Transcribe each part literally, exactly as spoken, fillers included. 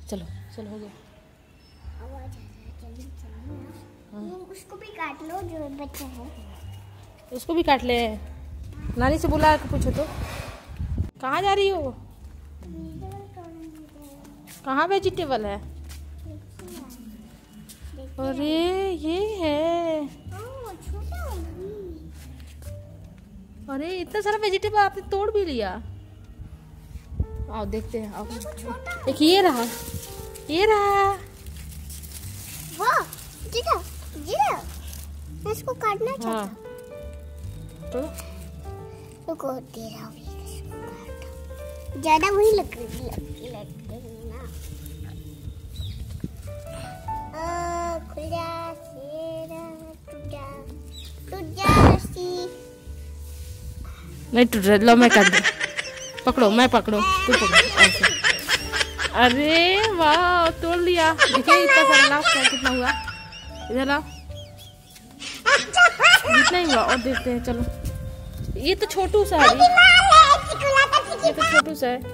चलो चलो हो गया। उसको भी काट लो जो बच्चा है। उसको भी काट ले। नानी से बुला के पूछो तो। कहाँ जा रही हो? कहाँ वेजिटेबल है? अरे ये है। अरे इतना सारा वेजिटेबल आपने तोड़ भी लिया। आओ देखते हैं। आओ एक ये रहा, ये रहा। वाह जीरा जीरा मैं इसको काटना चाहता। हाँ तो रुको दे रहा हूँ इसको काट। ज्यादा वही लग रही लग रही ना। आ खुल जा शेरा टूट जा टूट जा रस्सी। नहीं टूट रहा। लो मैं कर दूँ। पकड़ो मैं पकड़ो तू पकड़ो ऐसे। अरे वाह तोड़ लिया। देखिए इतना सारा लाभ कितना हुआ। इधर लाओ। जितना ही हुआ और देखते हैं। चलो ये तो छोटू सा है। ये तो छोटू सा है।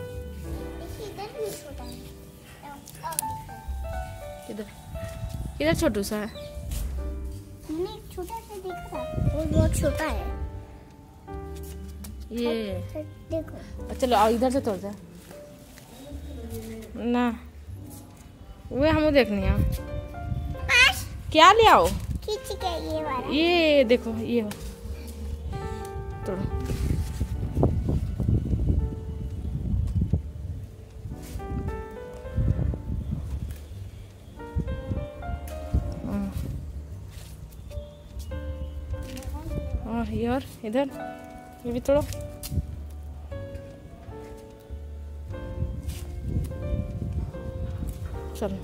किधर किधर छोटू सा है? छोटा सा देखा वो बहुत छोटा है ये। देखो चलो आओ इधर से तोड़ दे ना। वो हमें देखनी है। क्या ले आओ? खींच के ये वाला। ये देखो ये तोड़ो। और ये और इधर ये भी तोड़ो। चलो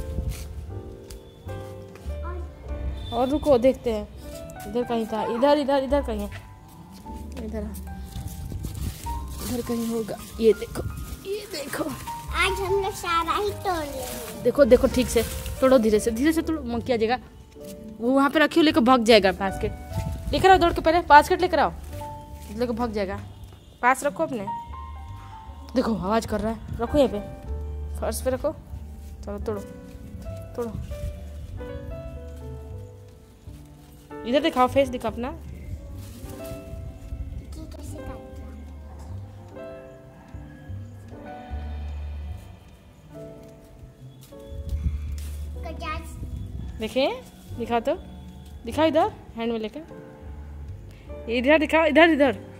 और रुको देखते हैं। इधर कहीं था। इधर इधर इधर कहीं है। इधर इधर कहीं होगा। ये देखो ये देखो। आज हम लोग सारा ही तोड़ लेंगे। देखो देखो ठीक से तोड़ो। धीरे से धीरे से तोड़ो। मंकी आ जाएगा। वो वहाँ पे रखियो लेकर भाग जाएगा। बास्केट लेकर आओ। दौड़ के पहले बास्केट लेकर आओ। लेकर भाग जाएगा। पास रखो अपने। देखो आवाज़ कर रहा है। रखो यहाँ पे फर्श पे रखो। चलो तोड़ो तोड़ो। इधर दिखाओ। फेस दिखाओ अपना। देखें दिखाओ तो। दिखाओ इधर हैंड में लेकर। इधर दिखाओ। इधर इधर